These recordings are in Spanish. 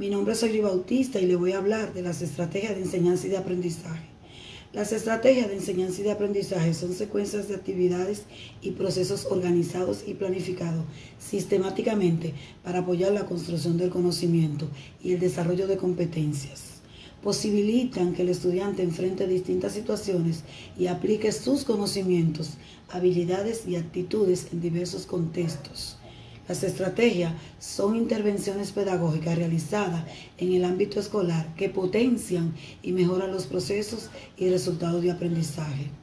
Mi nombre es Oyri Bautista y le voy a hablar de las estrategias de enseñanza y de aprendizaje. Las estrategias de enseñanza y de aprendizaje son secuencias de actividades y procesos organizados y planificados sistemáticamente para apoyar la construcción del conocimiento y el desarrollo de competencias. Posibilitan que el estudiante enfrente distintas situaciones y aplique sus conocimientos, habilidades y actitudes en diversos contextos. Las estrategias son intervenciones pedagógicas realizadas en el ámbito escolar que potencian y mejoran los procesos y resultados de aprendizaje.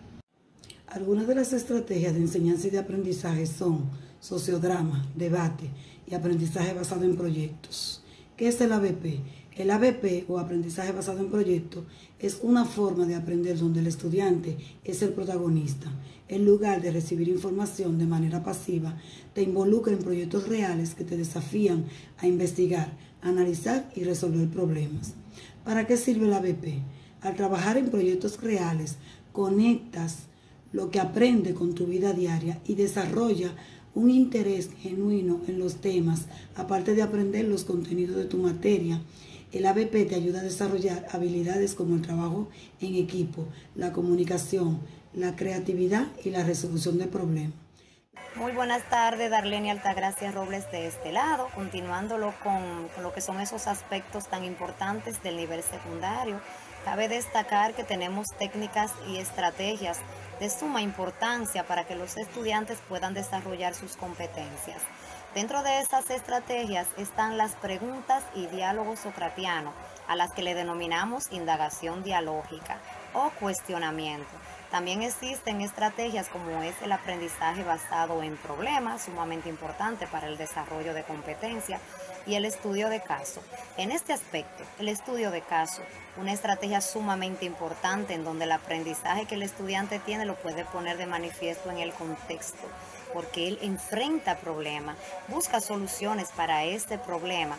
Algunas de las estrategias de enseñanza y de aprendizaje son sociodrama, debate y aprendizaje basado en proyectos. ¿Qué es el ABP? El ABP, o aprendizaje basado en proyectos, es una forma de aprender donde el estudiante es el protagonista. En lugar de recibir información de manera pasiva, te involucra en proyectos reales que te desafían a investigar, analizar y resolver problemas. ¿Para qué sirve el ABP? Al trabajar en proyectos reales, conectas lo que aprende con tu vida diaria y desarrolla un interés genuino en los temas, aparte de aprender los contenidos de tu materia. El ABP te ayuda a desarrollar habilidades como el trabajo en equipo, la comunicación, la creatividad y la resolución de problemas. Muy buenas tardes, Darlene Altagracia Robles de este lado, continuándolo con lo que son esos aspectos tan importantes del nivel secundario. Cabe destacar que tenemos técnicas y estrategias de suma importancia para que los estudiantes puedan desarrollar sus competencias. Dentro de estas estrategias están las preguntas y diálogos socratianos, a las que le denominamos indagación dialógica o cuestionamiento. También existen estrategias como es el aprendizaje basado en problemas, sumamente importante para el desarrollo de competencia, y el estudio de caso. En este aspecto, el estudio de caso, una estrategia sumamente importante en donde el aprendizaje que el estudiante tiene lo puede poner de manifiesto en el contexto, porque él enfrenta problemas, busca soluciones para este problema.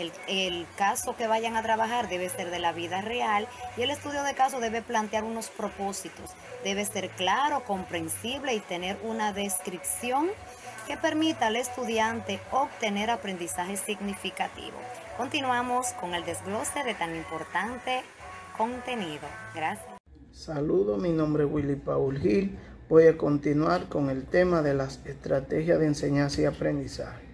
El caso que vayan a trabajar debe ser de la vida real y el estudio de caso debe plantear unos propósitos, debe ser claro, comprensible y tener una descripción que permita al estudiante obtener aprendizaje significativo. Continuamos con el desglose de tan importante contenido. Gracias. Saludos, mi nombre es Willy Paul Gil. Voy a continuar con el tema de las estrategias de enseñanza y aprendizaje.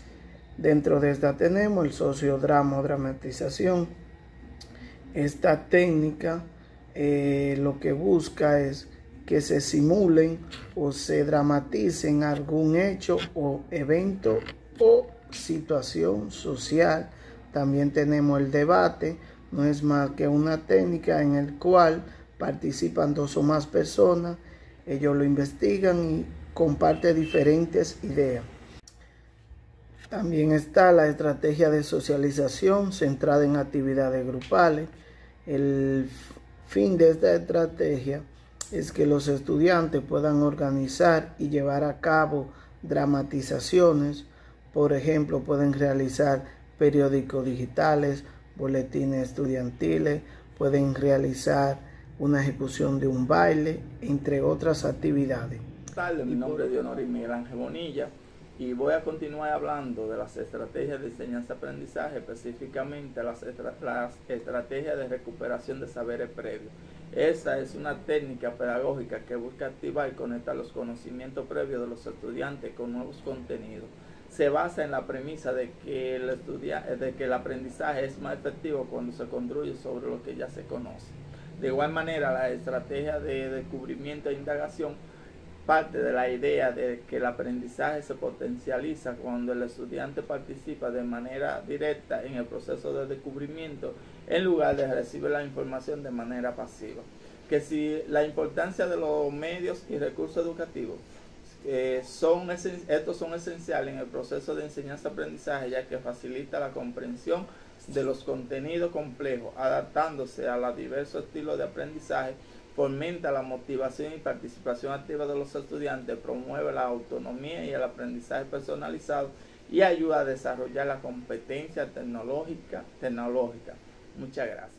Dentro de esta tenemos el sociodrama o dramatización. Esta técnica lo que busca es que se simulen o se dramaticen algún hecho o evento o situación social. También tenemos el debate, no es más que una técnica en la cual participan dos o más personas, ellos lo investigan y comparten diferentes ideas. También está la estrategia de socialización centrada en actividades grupales. El fin de esta estrategia es que los estudiantes puedan organizar y llevar a cabo dramatizaciones. Por ejemplo, pueden realizar periódicos digitales, boletines estudiantiles, pueden realizar una ejecución de un baile, entre otras actividades. Mi nombre es Dionoris Miguel Ángel Bonilla y voy a continuar hablando de las estrategias de enseñanza-aprendizaje, específicamente las estrategias de recuperación de saberes previos. Esta es una técnica pedagógica que busca activar y conectar los conocimientos previos de los estudiantes con nuevos contenidos. Se basa en la premisa de que el aprendizaje es más efectivo cuando se construye sobre lo que ya se conoce. De igual manera, la estrategia de descubrimiento e indagación parte de la idea de que el aprendizaje se potencializa cuando el estudiante participa de manera directa en el proceso de descubrimiento en lugar de recibir la información de manera pasiva. Que si la importancia de los medios y recursos educativos estos son esenciales en el proceso de enseñanza-aprendizaje, ya que facilita la comprensión de los contenidos complejos, adaptándose a los diversos estilos de aprendizaje, fomenta la motivación y participación activa de los estudiantes, promueve la autonomía y el aprendizaje personalizado y ayuda a desarrollar la competencia tecnológica. Muchas gracias.